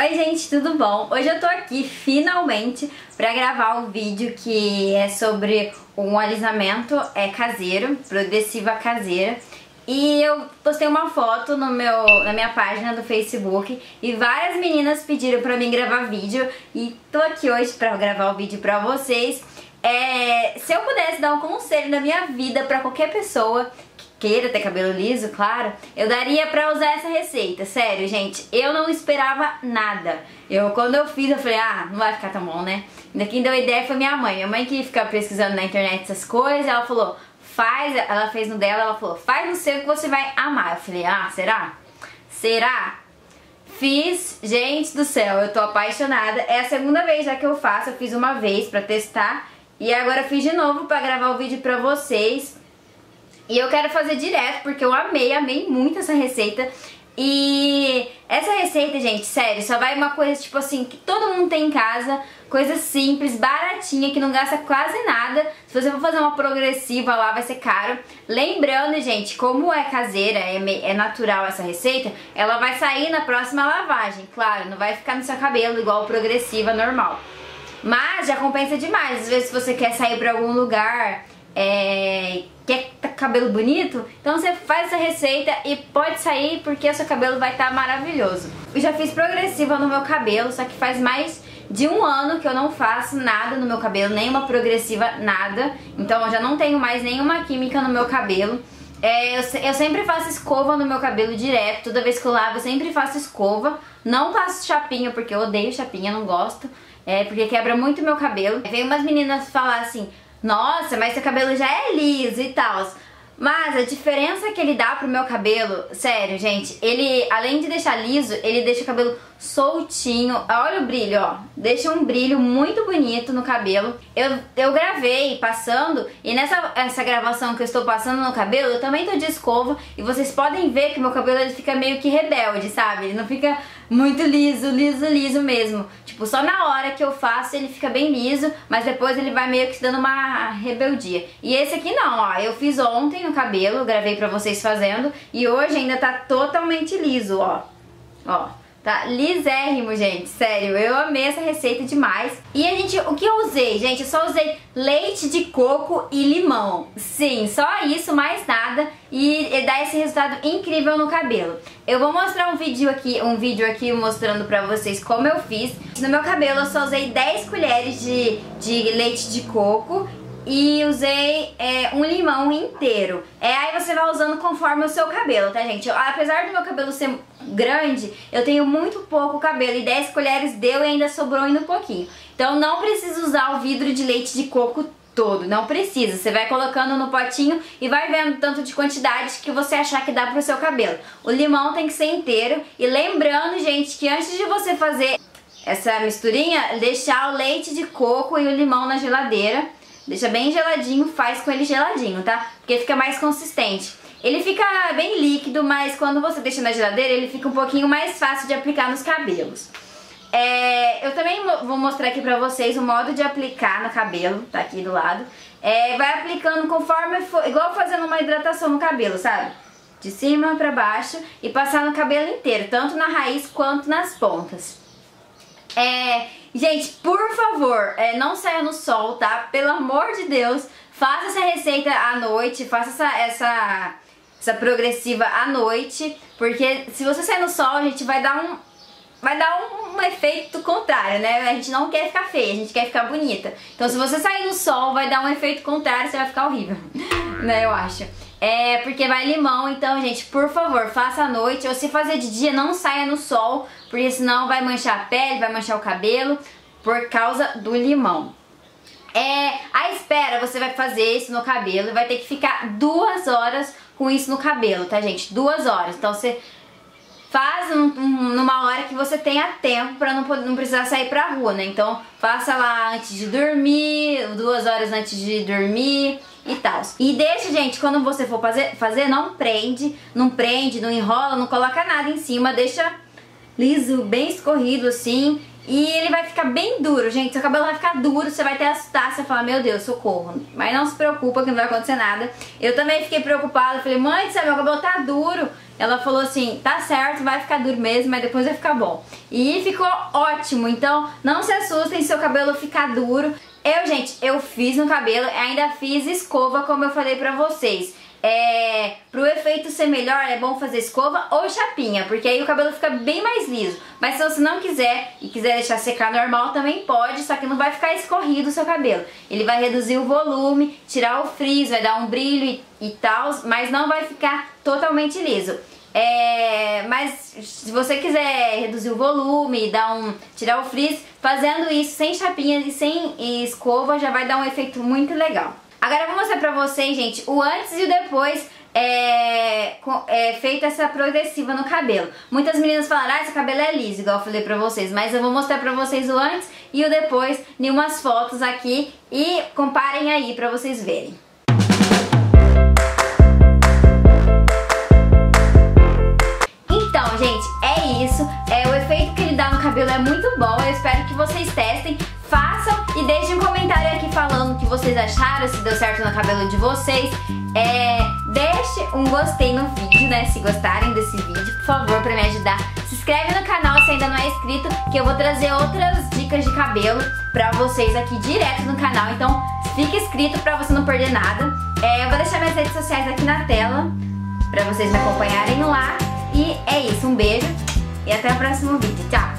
Oi gente, tudo bom? Hoje eu tô aqui finalmente pra gravar um vídeo que é sobre um alisamento caseiro, progressiva caseira. E eu postei uma foto na minha página do Facebook e várias meninas pediram pra mim gravar vídeo e tô aqui hoje pra gravar o vídeo pra vocês. Se eu pudesse dar um conselho na minha vida pra qualquer pessoa que queira ter cabelo liso, claro, eu daria pra usar essa receita. Sério, gente, eu não esperava nada. Quando eu fiz, eu falei, não vai ficar tão bom, né? Ainda quem deu a ideia foi minha mãe. Minha mãe que fica pesquisando na internet essas coisas, ela falou, ela fez no dela, ela falou, faz no seu que você vai amar. Eu falei, será? Será? Fiz, gente do céu, eu tô apaixonada. É a segunda vez já que eu faço, eu fiz uma vez pra testar e agora eu fiz de novo pra gravar o vídeo pra vocês. E eu quero fazer direto porque eu amei muito essa receita. E essa receita, gente, sério, só vai uma coisa tipo assim que todo mundo tem em casa, coisa simples, baratinha, que não gasta quase nada. Se você for fazer uma progressiva lá vai ser caro. Lembrando, gente, como é caseira, é natural essa receita, ela vai sair na próxima lavagem, claro, não vai ficar no seu cabelo igual progressiva normal. Mas já compensa demais, às vezes se você quer sair pra algum lugar, quer tá com cabelo bonito, então você faz essa receita e pode sair porque o seu cabelo vai estar maravilhoso. Eu já fiz progressiva no meu cabelo, só que faz mais de um ano que eu não faço nada no meu cabelo, nenhuma progressiva, nada. Então eu já não tenho mais nenhuma química no meu cabelo. Eu sempre faço escova no meu cabelo direto, toda vez que eu lavo eu sempre faço escova. Não passo chapinha porque eu odeio chapinha, não gosto, porque quebra muito meu cabelo. Veio umas meninas falar assim, nossa, mas seu cabelo já é liso e tal. Mas a diferença que ele dá pro meu cabelo, sério, gente, ele, além de deixar liso, ele deixa o cabelo soltinho. Olha o brilho, ó. Deixa um brilho muito bonito no cabelo. Eu gravei passando e nessa gravação que eu estou passando no cabelo, eu também tô de escova e vocês podem ver que meu cabelo ele fica meio que rebelde, sabe? Ele não fica muito liso mesmo. Tipo, só na hora que eu faço ele fica bem liso, mas depois ele vai meio que dando uma rebeldia. E esse aqui não, ó, eu fiz ontem no cabelo, gravei pra vocês fazendo e hoje ainda tá totalmente liso, ó. Ó. Tá lisérrimo, gente, sério, eu amei essa receita demais. E o que eu usei, gente? Eu só usei leite de coco e limão. Sim, só isso, mais nada. E dá esse resultado incrível no cabelo. Eu vou mostrar um vídeo aqui mostrando pra vocês como eu fiz. No meu cabelo eu só usei 10 colheres de leite de coco e usei um limão inteiro. Aí você vai usando conforme o seu cabelo, tá, gente? Apesar do meu cabelo ser grande, eu tenho muito pouco cabelo e 10 colheres deu e ainda sobrou ainda um pouquinho. Então não precisa usar o vidro de leite de coco todo, não precisa. Você vai colocando no potinho e vai vendo tanto de quantidade que você achar que dá pro seu cabelo. O limão tem que ser inteiro e lembrando, gente, que antes de você fazer essa misturinha, deixar o leite de coco e o limão na geladeira. Deixa bem geladinho, faz com ele geladinho, tá? Porque fica mais consistente. Ele fica bem líquido, mas quando você deixa na geladeira, ele fica um pouquinho mais fácil de aplicar nos cabelos. Eu também vou mostrar aqui pra vocês o modo de aplicar no cabelo, tá aqui do lado. Vai aplicando conforme for, igual fazendo uma hidratação no cabelo, sabe? De cima pra baixo e passar no cabelo inteiro, tanto na raiz quanto nas pontas. Gente, por favor, não saia no sol, tá? Pelo amor de Deus, faça essa receita à noite, faça essa progressiva à noite, porque se você sair no sol, a gente vai dar um efeito contrário, né? A gente não quer ficar feia, a gente quer ficar bonita. Então se você sair no sol, vai dar um efeito contrário, você vai ficar horrível, né? Eu acho. Porque vai limão, então, gente, por favor, faça à noite. Ou se fazer de dia, não saia no sol, porque senão vai manchar a pele, vai manchar o cabelo, por causa do limão. A espera, você vai fazer isso no cabelo e vai ter que ficar 2 horas com isso no cabelo, tá, gente? 2 horas. Então você faz numa hora que você tenha tempo pra não precisar sair pra rua, né? Então faça lá antes de dormir, 2 horas antes de dormir e tal. E deixa, gente, quando você for fazer não prende, não enrola, não coloca nada em cima, deixa liso, bem escorrido assim. e ele vai ficar bem duro, gente. Seu cabelo vai ficar duro, você vai até assustar, você vai falar, meu Deus, socorro. Mas não se preocupa que não vai acontecer nada. Eu também fiquei preocupada, falei, mãe, meu cabelo tá duro. Ela falou assim, tá certo, vai ficar duro mesmo, mas depois vai ficar bom. E ficou ótimo, então não se assustem se seu cabelo ficar duro. Gente, eu fiz no cabelo, ainda fiz escova, como eu falei pra vocês. Pro efeito ser melhor, é bom fazer escova ou chapinha, porque aí o cabelo fica bem mais liso. Mas se você não quiser e quiser deixar secar normal, também pode, só que não vai ficar escorrido o seu cabelo. Ele vai reduzir o volume, tirar o frizz, vai dar um brilho e tal, mas não vai ficar totalmente liso. Mas se você quiser reduzir o volume, tirar o frizz, fazendo isso sem chapinha e sem escova, já vai dar um efeito muito legal. Agora eu vou mostrar pra vocês, gente, o antes e o depois feito essa progressiva no cabelo. Muitas meninas falaram, esse cabelo é liso, igual eu falei pra vocês, mas eu vou mostrar pra vocês o antes e o depois em umas fotos aqui e comparem aí pra vocês verem. Então, gente, é isso. O efeito que ele dá no cabelo é muito bom. Eu espero que vocês testem, façam e deixem um comentário aqui falando o que vocês acharam, se deu certo no cabelo de vocês. Deixe um gostei no vídeo, né, se gostarem desse vídeo, por favor, pra me ajudar. Se inscreve no canal se ainda não é inscrito, que eu vou trazer outras dicas de cabelo pra vocês aqui direto no canal. Então, fique inscrito pra você não perder nada. Eu vou deixar minhas redes sociais aqui na tela pra vocês me acompanharem lá. E é isso, um beijo e até o próximo vídeo. Tchau!